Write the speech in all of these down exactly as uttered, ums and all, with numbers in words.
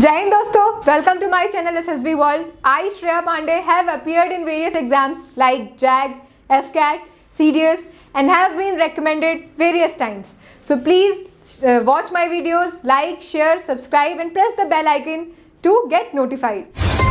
Jai Hind दोस्तों, welcome to my channel S S B World. I, Shreya Pandey, have appeared in various exams like J A G, F CAT, C D S and have been recommended various times. So please uh, watch my videos, like, share, subscribe and press the bell icon to get notified.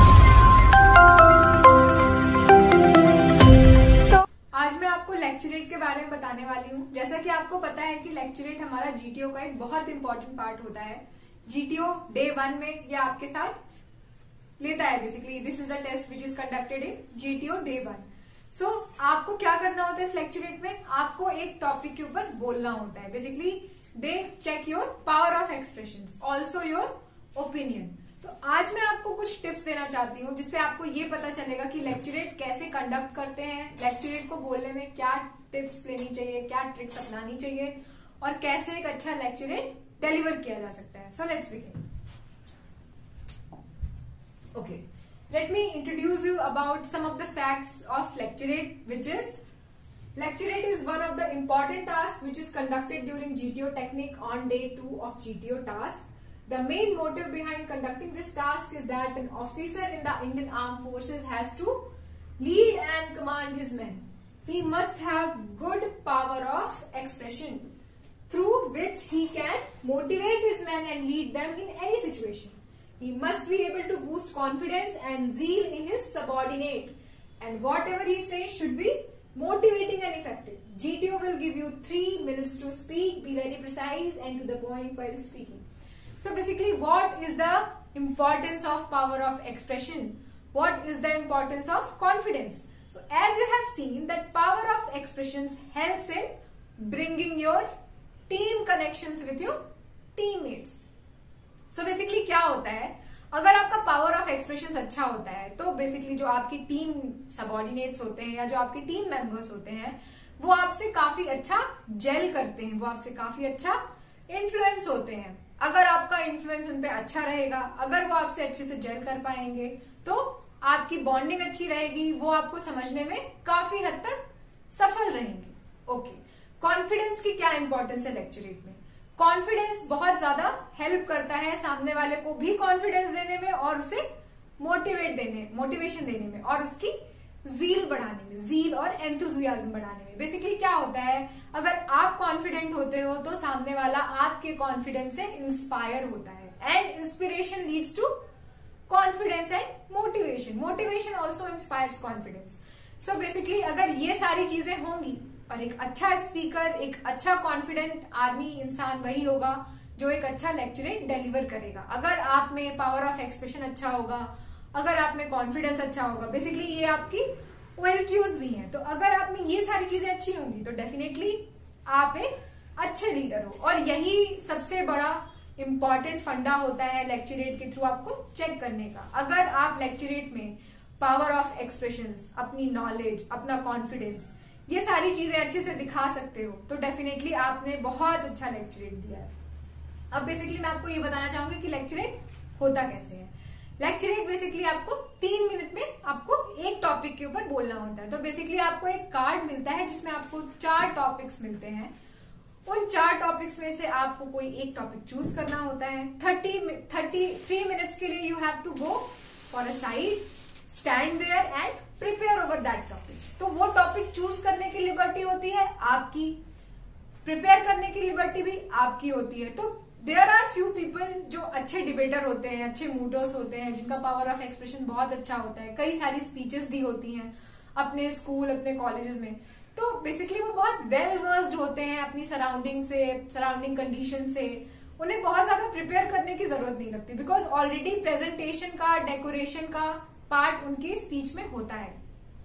तो आज मैं आपको lecturette के बारे में बताने वाली हूँ। जैसा कि आपको पता है कि लेक्चरेट हमारा जीटीओ का एक बहुत इंपॉर्टेंट पार्ट होता है। जीटीओ डे वन में ये आपके साथ लेता है। Basically this is the test which is conducted in GTO day one. So आपको क्या करना होता है इस लेक्चरेट में? आपको एक टॉपिक के ऊपर बोलना होता है। Basically they check your power of expressions, also your opinion. तो आज मैं आपको कुछ टिप्स देना चाहती हूँ जिससे आपको ये पता चलेगा कि लेक्चरेट कैसे कंडक्ट करते हैं, लेक्चरेट को बोलने में क्या टिप्स लेनी चाहिए, क्या ट्रिक्स अपनानी चाहिए और कैसे एक अच्छा लेक्चरेट डिलीवर किया जा सकता है। So let's begin. Okay, let me introduce you about some of the facts of lecturate, which is lecturate is one of the important tasks which is conducted during G T O technique on day two of G T O task. The main motive behind conducting this task is that an officer in the Indian Armed Forces has to lead and command his men. He must have good power of expression through which he can motivate his men and lead them in any situation. He must be able to boost confidence and zeal in his subordinate, and whatever he says should be motivating and effective. G T O will give you three minutes to speak. Be very precise and to the point while speaking. So basically, what is the importance of power of expression? What is the importance of confidence? So as you have seen that power of expressions helps in bringing your team connections with your teammates. So so बेसिकली क्या होता है, अगर आपका power of expression अच्छा होता है तो बेसिकली जो आपकी टीम सबऑर्डिनेट्स होते हैं या जो आपके टीम मेंबर्स होते हैं वो आपसे काफी अच्छा जेल करते हैं, वो आपसे काफी अच्छा इन्फ्लुएंस होते हैं। अगर आपका इन्फ्लुएंस उन पे अच्छा रहेगा, अगर वो आपसे अच्छे से जेल कर पाएंगे तो आपकी बॉन्डिंग अच्छी रहेगी, वो आपको समझने में काफी हद तक सफल रहेंगे। ओके, कॉन्फिडेंस की क्या इंपॉर्टेंस है लेक्चरेट में? कॉन्फिडेंस बहुत ज्यादा हेल्प करता है सामने वाले को भी कॉन्फिडेंस देने में और उसे मोटिवेट देने मोटिवेशन देने में और उसकी जील बढ़ाने में, जील और एंथुजियाज्म बढ़ाने में। बेसिकली क्या होता है, अगर आप कॉन्फिडेंट होते हो तो सामने वाला आपके कॉन्फिडेंस से इंस्पायर होता है and inspiration leads to confidence and motivation. Motivation also inspires confidence. So basically अगर ये सारी चीजें होंगी और एक अच्छा स्पीकर, एक अच्छा कॉन्फिडेंट आर्मी इंसान वही होगा जो एक अच्छा लेक्चरेट डिलीवर करेगा। अगर आप में पावर ऑफ एक्सप्रेशन अच्छा होगा, अगर आप में कॉन्फिडेंस अच्छा होगा, बेसिकली ये आपकी वेल क्यूज भी हैं। तो अगर आप में ये सारी चीजें अच्छी होंगी तो डेफिनेटली आप एक अच्छे लीडर हो। और यही सबसे बड़ा इंपॉर्टेंट फंडा होता है लेक्चरेट के थ्रू आपको चेक करने का। अगर आप लेक्चरेट में पावर ऑफ एक्सप्रेशन, अपनी नॉलेज, अपना कॉन्फिडेंस, ये सारी चीजें अच्छे से दिखा सकते हो तो डेफिनेटली आपने बहुत अच्छा लेक्चरेट दिया है। अब बेसिकली मैं आपको ये बताना चाहूंगी कि लेक्चरेट होता कैसे है। लेक्चरेट बेसिकली आपको तीन मिनट में आपको एक टॉपिक के ऊपर बोलना होता है। तो बेसिकली आपको एक कार्ड मिलता है जिसमें आपको चार टॉपिक्स मिलते हैं। उन चार टॉपिक्स में से आपको कोई एक टॉपिक चूज करना होता है। थर्टी थर्टी थ्री मिनट्स के लिए you have to go for a side, stand there and prepare over that topic. तो वो टॉपिक चूज करने की लिबर्टी होती है आपकी, प्रिपेयर करने की लिबर्टी भी आपकी होती है। तो देयर आर फ्यू पीपल जो अच्छे डिबेटर होते हैं, अच्छे मूटर्स होते हैं, जिनका पावर ऑफ एक्सप्रेशन बहुत अच्छा होता है, कई सारी स्पीचेस दी होती हैं अपने स्कूल, अपने कॉलेजेस में। तो बेसिकली वो बहुत वेल वर्स्ड होते हैं अपनी सराउंडिंग से, सराउंडिंग कंडीशन से। उन्हें बहुत ज्यादा प्रिपेयर करने की जरूरत नहीं लगती बिकॉज ऑलरेडी प्रेजेंटेशन का, डेकोरेशन का पार्ट उनकी स्पीच में होता है।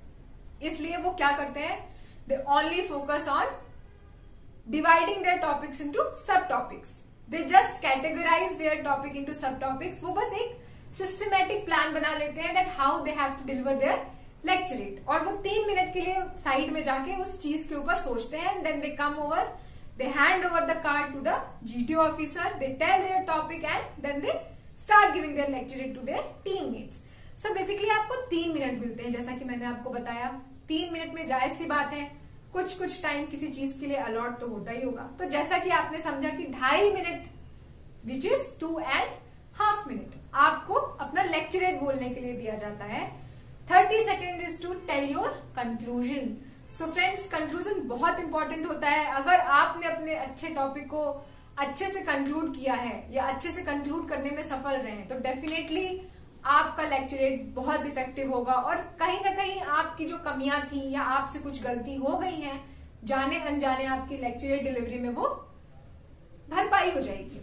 इसलिए वो क्या करते हैं, they only focus on dividing their topics into sub topics. They just categorize their topic into sub topics. वो बस एक सिस्टमैटिक प्लान बना लेते हैं that how they have to deliver their lecturette. और वो तीन मिनट के लिए साइड में जाके उस चीज के ऊपर सोचते हैं। Then they come over, they hand over the card to the GTO officer, they tell their topic and then they start giving their lecturette to their teammates. So basically आपको तीन मिनट मिलते हैं, जैसा कि मैंने आपको बताया। तीन मिनट में जायज सी बात है, कुछ कुछ टाइम किसी चीज के लिए अलॉट तो होता ही होगा। तो जैसा कि आपने समझा कि ढाई minute which is two and half minute lecturette बोलने के लिए दिया जाता है। Thirty second is to tell your conclusion. So friends, conclusion बहुत इंपॉर्टेंट होता है। अगर आपने अपने अच्छे टॉपिक को अच्छे से कंक्लूड किया है या अच्छे से कंक्लूड करने में सफल रहे हैं, तो डेफिनेटली आपका लेक्चरेट बहुत इफेक्टिव होगा और कहीं ना कहीं आपकी जो कमियां थी या आपसे कुछ गलती हो गई हैं, जाने अनजाने आपकी लेक्चरेट डिलीवरी में वो भरपाई हो जाएगी।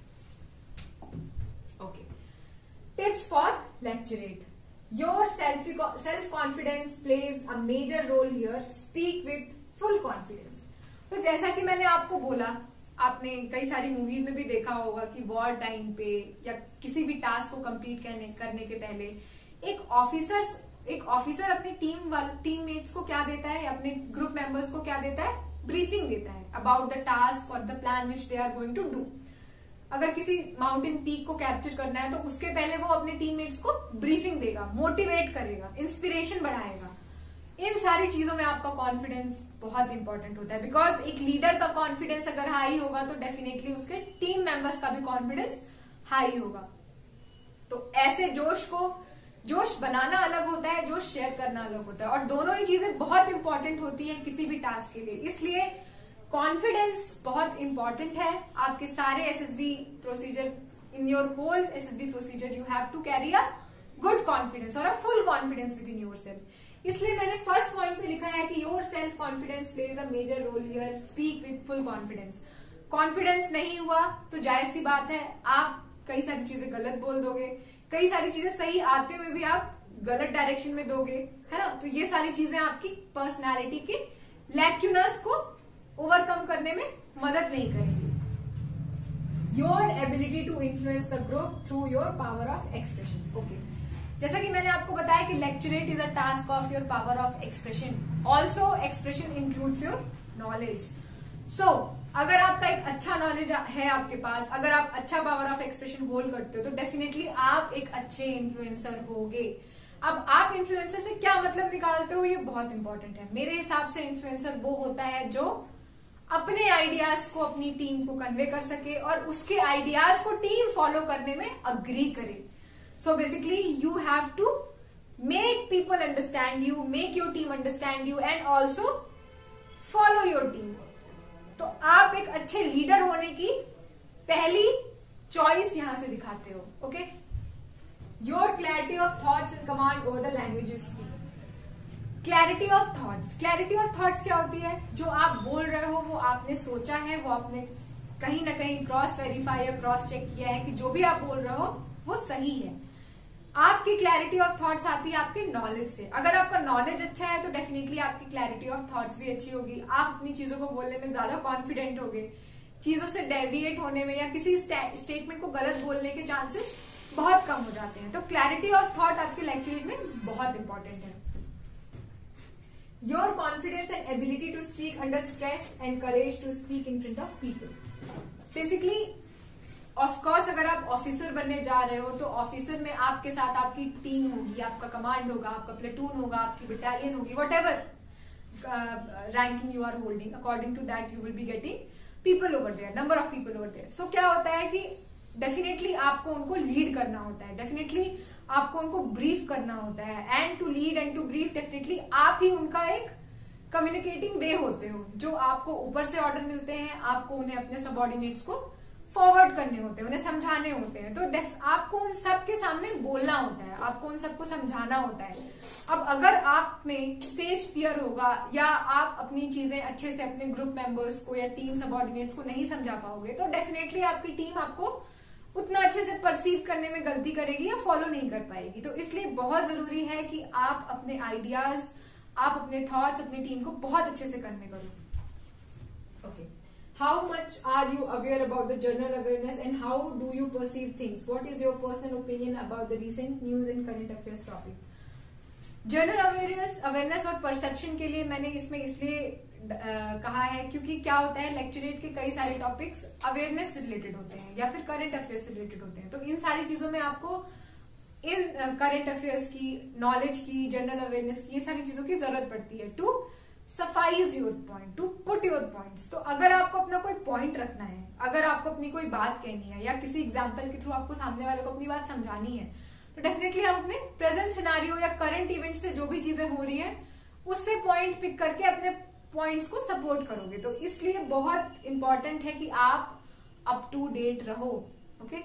Okay, tips for lecturette. Your self self confidence plays a major role here, speak with full confidence. तो जैसा कि मैंने आपको बोला, आपने कई सारी मूवीज में भी देखा होगा कि वॉर टाइम पे या किसी भी टास्क को कंप्लीट करने करने के पहले एक ऑफिसर एक ऑफिसर अपनी टीम वाले टीममेट्स को क्या देता है, अपने ग्रुप मेंबर्स को क्या देता है, ब्रीफिंग देता है अबाउट द टास्क और the plan which they are going to do. अगर किसी माउंटेन पीक को कैप्चर करना है तो उसके पहले वो अपने टीममेट्स को ब्रीफिंग देगा, मोटिवेट करेगा, इंस्पिरेशन बढ़ाएगा। इन सारी चीजों में आपका कॉन्फिडेंस बहुत इंपॉर्टेंट होता है, बिकॉज एक लीडर का कॉन्फिडेंस अगर हाई होगा तो डेफिनेटली उसके टीम मेंबर्स का भी कॉन्फिडेंस हाई होगा। तो ऐसे जोश को जोश बनाना अलग होता है, जोश शेयर करना अलग होता है, और दोनों ही चीजें बहुत इंपॉर्टेंट होती हैं किसी भी टास्क के लिए। इसलिए कॉन्फिडेंस बहुत इंपॉर्टेंट है। आपके सारे SSB procedure, in your whole SSB procedure you have to carry a good confidence और a full confidence within yourself. इसलिए मैंने फर्स्ट पॉइंट पे लिखा है कि your self confidence plays a major role here, speak with full confidence. Confidence नहीं हुआ तो जायज सी बात है, आप कई सारी चीजें गलत बोल दोगे, कई सारी चीजें सही आते हुए भी आप गलत डायरेक्शन में दोगे, है ना। तो ये सारी चीजें आपकी पर्सनालिटी के लैक्यूनस को ओवरकम करने में मदद नहीं करेंगे। Your ability to influence the group through your power of expression. Okay, जैसा कि मैंने आपको बताया कि lecturette is a task of your power of expression. Also expression includes your knowledge. So अगर आपका एक अच्छा नॉलेज है आपके पास, अगर आप अच्छा पावर ऑफ एक्सप्रेशन होल्ड करते हो, तो डेफिनेटली आप एक अच्छे इन्फ्लुएंसर होगे। अब आप इन्फ्लुएंसर से क्या मतलब निकालते हो, ये बहुत इंपॉर्टेंट है। मेरे हिसाब से इन्फ्लुएंसर वो होता है जो अपने आइडियाज को अपनी टीम को कन्वे कर सके और उसके आइडियाज को टीम फॉलो करने में अग्री करे। So basically you have to make people understand you, make your team understand you and also follow your team. तो आप एक अच्छे लीडर होने की पहली चॉइस यहां से दिखाते हो। Okay, your clarity of thoughts and command over the language you speak. Clarity of thoughts, clarity of thoughts क्या होती है? जो आप बोल रहे हो वो आपने सोचा है, वो आपने कहीं ना कहीं क्रॉस वेरीफाई या क्रॉस चेक किया है कि जो भी आप बोल रहे हो वो सही है। आपकी क्लैरिटी ऑफ थॉट्स आती है आपके नॉलेज से। अगर आपका नॉलेज अच्छा है तो डेफिनेटली आपकी क्लैरिटी ऑफ थॉट्स भी अच्छी होगी। आप अपनी चीजों को बोलने में ज्यादा कॉन्फिडेंट होगे, चीजों से डेविएट होने में या किसी स्टेटमेंट को गलत बोलने के चांसेस बहुत कम हो जाते हैं। तो क्लैरिटी ऑफ थॉट आपके लेक्चरेट में बहुत इंपॉर्टेंट है। Your confidence and ability to speak under stress and courage to speak in front of people. Basically of course अगर आप ऑफिसर बनने जा रहे हो तो ऑफिसर में आपके साथ आपकी टीम होगी, आपका कमांड होगा, आपका प्लेटून होगा, आपकी बटालियन होगी, whatever ranking you are holding, according to that you will be getting people over there, number of people over there. So क्या होता है कि डेफिनेटली आपको उनको लीड करना होता है, डेफिनेटली आपको उनको ब्रीफ करना होता है। And to lead and to brief, definitely आप ही उनका एक कम्युनिकेटिंग वे होते हो। जो आपको ऊपर से ऑर्डर मिलते हैं, आपको उन्हें अपने सबऑर्डिनेट्स को फॉरवर्ड करने होते हैं, उन्हें समझाने होते हैं। तो आपको उन सब के सामने बोलना होता है, आपको उन सबको समझाना होता है। अब अगर आप में स्टेज फियर होगा या आप अपनी चीजें अच्छे से अपने ग्रुप मेंबर्स को या टीम सबऑर्डिनेट्स को नहीं समझा पाओगे तो डेफिनेटली आपकी टीम आपको उतना अच्छे से परसीव करने में गलती करेगी या फॉलो नहीं कर पाएगी। तो इसलिए बहुत जरूरी है कि आप अपने आइडियाज, आप अपने थॉट्स अपनी टीम को बहुत अच्छे से कन्वे करो। Okay, how much are you aware about the general awareness and how do you perceive things? What is your personal opinion about the recent news and current affairs topic? General awareness awareness और perception के लिए मैंने इसमें इसलिए कहा है क्योंकि क्या होता है, लेक्चरेट के कई सारे टॉपिक्स अवेयरनेस से रिलेटेड होते हैं या फिर करंट अफेयर्स से रिलेटेड होते हैं। तो इन सारी चीजों में आपको इन करंट अफेयर्स की, नॉलेज की, जनरल अवेयरनेस की, ये सारी चीजों की जरूरत पड़ती है to suffice your point, to put your points. तो अगर आपको अपना कोई पॉइंट रखना है, अगर आपको अपनी कोई बात कहनी है या किसी एग्जाम्पल के थ्रू आपको सामने वाले को अपनी बात समझानी है, तो डेफिनेटली आप अपने प्रेजेंट सिनारियो या करंट इवेंट से जो भी चीजें हो रही हैं उससे पॉइंट पिक करके अपने पॉइंट्स को सपोर्ट करोगे। तो इसलिए बहुत इंपॉर्टेंट है कि आप अप टू डेट रहो। Okay,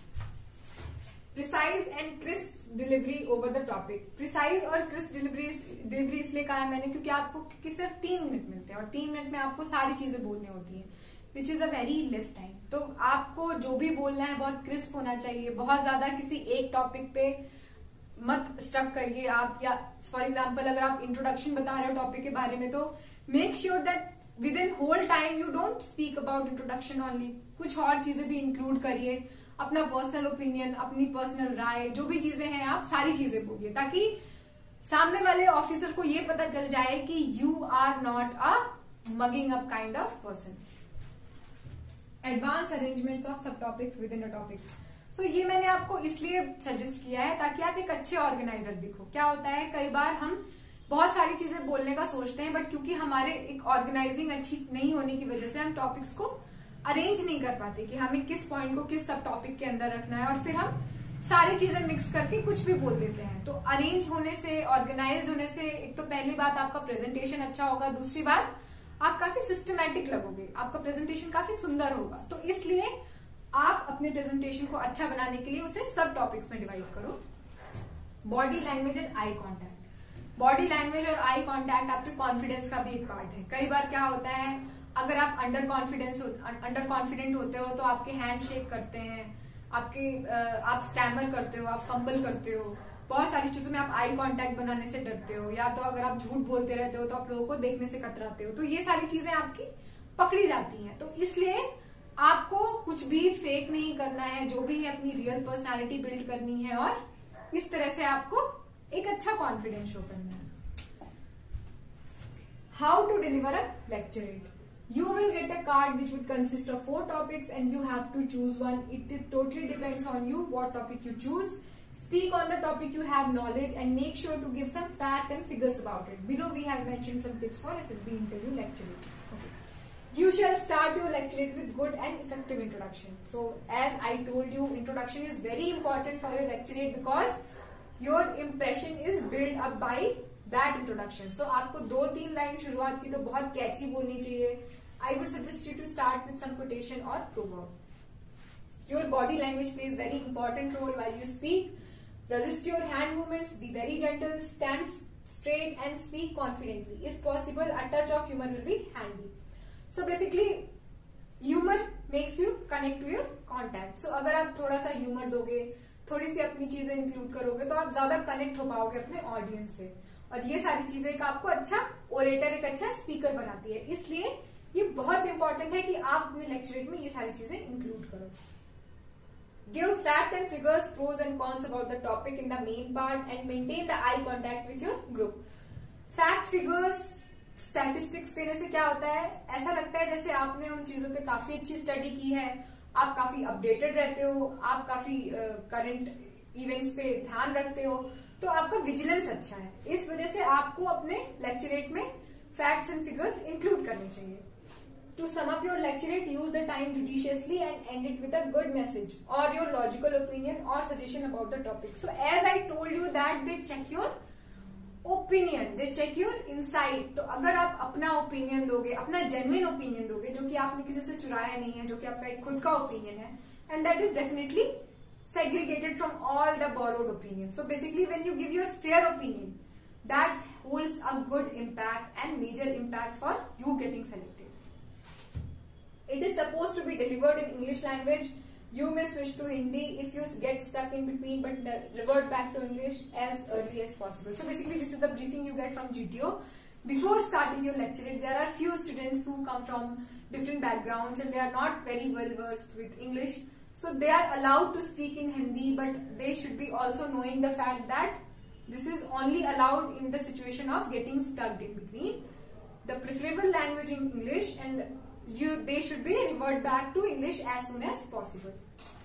precise and crisp delivery over the topic. Precise और क्रिस्प डिलीवरी डिलीवरी इसलिए कहा है मैंने क्योंकि आपको क्योंकि सिर्फ तीन मिनट मिलते हैं और तीन मिनट में आपको सारी चीजें बोलनी होती हैं, which is a very less time. तो आपको जो भी बोलना है बहुत क्रिस्प होना चाहिए, बहुत ज्यादा किसी एक टॉपिक पे मत स्टक करिए आप। या फॉर एग्जाम्पल अगर आप इंट्रोडक्शन बता रहे हो टॉपिक के बारे में तो make sure that within whole time you don't speak about introduction only, कुछ और चीजें भी इंक्लूड करिए, अपना पर्सनल ओपिनियन, अपनी पर्सनल राय, जो भी चीजें हैं आप सारी चीजें बोलिए, ताकि सामने वाले ऑफिसर को ये पता चल जाए कि you are not a mugging up kind of person. Advance arrangements of sub topics within a topics. So ये मैंने आपको इसलिए सजेस्ट किया है ताकि आप एक अच्छे ऑर्गेनाइजर दिखो। क्या होता है कई बार हम बहुत सारी चीजें बोलने का सोचते हैं बट क्योंकि हमारे एक ऑर्गेनाइजिंग अच्छी नहीं होने की वजह से हम टॉपिक्स को अरेंज नहीं कर पाते कि हमें किस पॉइंट को किस सब टॉपिक के अंदर रखना है, और फिर हम सारी चीजें मिक्स करके कुछ भी बोल देते हैं। तो अरेंज होने से, ऑर्गेनाइज होने से एक तो पहली बात आपका प्रेजेंटेशन अच्छा होगा, दूसरी बात आप काफी सिस्टमैटिक लगोगे, आपका प्रेजेंटेशन काफी सुंदर होगा। तो इसलिए आप अपने प्रेजेंटेशन को अच्छा बनाने के लिए उसे सब टॉपिक्स में डिवाइड करो। Body language and eye contact. Body language और आई कॉन्टैक्ट आपके कॉन्फिडेंस का भी एक पार्ट है। कई बार क्या होता है अगर आप अंडर कॉन्फिडेंस अंडर कॉन्फिडेंट होते हो तो आपके हैंड शेक करते हैं, आपके आप स्टैमर करते हो, आप फंबल करते हो, बहुत सारी चीजों में आप आई कांटेक्ट बनाने से डरते हो, या तो अगर आप झूठ बोलते रहते हो तो आप लोगों को देखने से कतराते हो। तो ये सारी चीजें आपकी पकड़ी जाती हैं। तो इसलिए आपको कुछ भी फेक नहीं करना है, जो भी है अपनी रियल पर्सनालिटी बिल्ड करनी है और इस तरह से आपको एक अच्छा कॉन्फिडेंस शो करना है। How to deliver a lecturette. You will get a card which would consist of four topics and you have to choose one. It is totally depends on you what topic you choose. Speak on the topic you have knowledge and make sure to give some facts and figures about it. Below we have mentioned some tips for S S B interview lecturate. Okay. You shall start your lecturate with good and effective introduction. So as I told you, introduction is very important for your lecturate because your impression is built up by that introduction. So आपको दो तीन line शुरुआत की तो बहुत कैची बोलनी चाहिए। I would suggest you to start with some quotation or proverb. Your body language plays very important role while you speak. Resist your hand movements, be very gentle, stand straight and speak confidently. If possible, a touch of humor will be handy. So basically, humor makes you connect to your contact. So अगर आप थोड़ा सा humor दोगे, थोड़ी सी अपनी चीजें include करोगे तो आप ज्यादा कनेक्ट हो पाओगे अपने ऑडियंस से, और ये सारी चीजें एक आपको अच्छा ओरेटर, एक अच्छा स्पीकर बनाती है। इसलिए ये बहुत इंपॉर्टेंट है कि आप अपने लेक्चरेट में ये सारी चीजें इंक्लूड करो। Give fact and figures, pros and cons about the topic in the main part and maintain the eye contact with your group. Fact, figures, statistics देने से क्या होता है, ऐसा लगता है जैसे आपने उन चीजों पे काफी अच्छी स्टडी की है, आप काफी अपडेटेड रहते हो, आप काफी करंट uh, इवेंट्स पे ध्यान रखते हो, तो आपका विजिलेंस अच्छा है। इस वजह से आपको अपने लेक्चरेट में फैक्ट्स एंड फिगर्स इंक्लूड करने चाहिए। To sum up your lecturate, use the time judiciously and end it with a good message or your logical opinion or suggestion about the topic. So as I told you that they check your opinion, they check your insight. तो अगर आप अपना opinion दोगे, अपना genuine opinion दोगे जो कि आपने किसी से चुराया नहीं है, जो कि आपका एक खुद का ओपिनियन है, and that is definitely segregated from all the borrowed opinions. So basically when you give your fair opinion, that holds a good impact and major impact for you getting selected. It is supposed to be delivered in English language. You may switch to Hindi if you get stuck in between, but revert back to English as early as possible. So basically this is the briefing you get from G T O. Before starting your lecture, there are few students who come from different backgrounds and they are not very well versed with English. So they are allowed to speak in Hindi, but they should be also knowing the fact that this is only allowed in the situation of getting stuck in between. The preferable language in English, and you they should be revert back to English as soon as possible.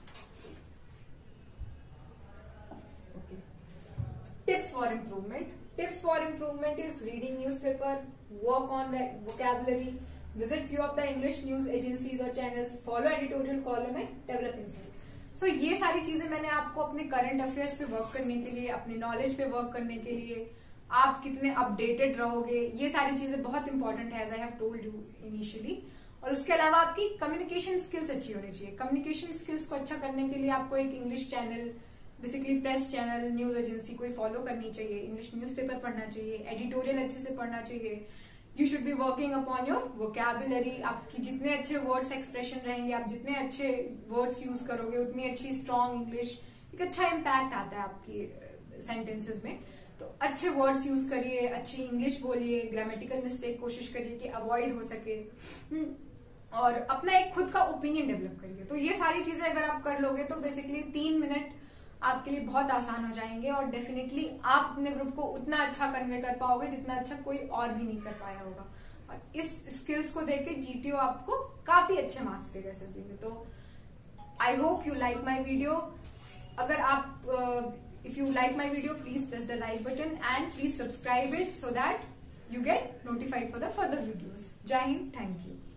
Okay. Tips for improvement. Tips for improvement is reading newspaper, work on the vocabulary, visit few of the English news agencies or channels, follow editorial column and develop insight. So so, ये सारी चीजें मैंने आपको अपने current affairs पे work करने के लिए, अपने नॉलेज पे वर्क करने के लिए, आप कितने अपडेटेड रहोगे, ये सारी चीजें बहुत इंपॉर्टेंट है, as I have told you initially. और उसके अलावा आपकी कम्युनिकेशन स्किल्स अच्छी होनी चाहिए। कम्युनिकेशन स्किल्स को अच्छा करने के लिए आपको एक English channel, basically press channel, news agency कोई फॉलो करनी चाहिए, इंग्लिश न्यूज़पेपर पढ़ना चाहिए, एडिटोरियल अच्छे से पढ़ना चाहिए। You should be working upon your vocabulary. आपकी जितने अच्छे वर्ड्स एक्सप्रेशन रहेंगे, आप जितने अच्छे वर्ड्स यूज करोगे, उतनी अच्छी स्ट्रॉन्ग इंग्लिश, एक अच्छा इम्पैक्ट आता है आपकी सेंटेंसेस में। तो अच्छे वर्ड्स यूज करिए, अच्छी इंग्लिश बोलिए, ग्रामेटिकल मिस्टेक कोशिश करिए कि अवॉइड हो सके, और अपना एक खुद का ओपिनियन डेवलप करिए। तो ये सारी चीजें अगर आप कर लोगे तो बेसिकली तीन मिनट आपके लिए बहुत आसान हो जाएंगे, और डेफिनेटली आप अपने ग्रुप को उतना अच्छा कन्वे कर पाओगे जितना अच्छा कोई और भी नहीं कर पाया होगा। और इस स्किल्स को देख के जीटीओ आपको काफी अच्छे मार्क्स देगा एसएसबी में। तो I hope you like my video. अगर आप if you like my video, please press the like button and please subscribe it so that you get notified for the further videos. Jai Hind, thank you.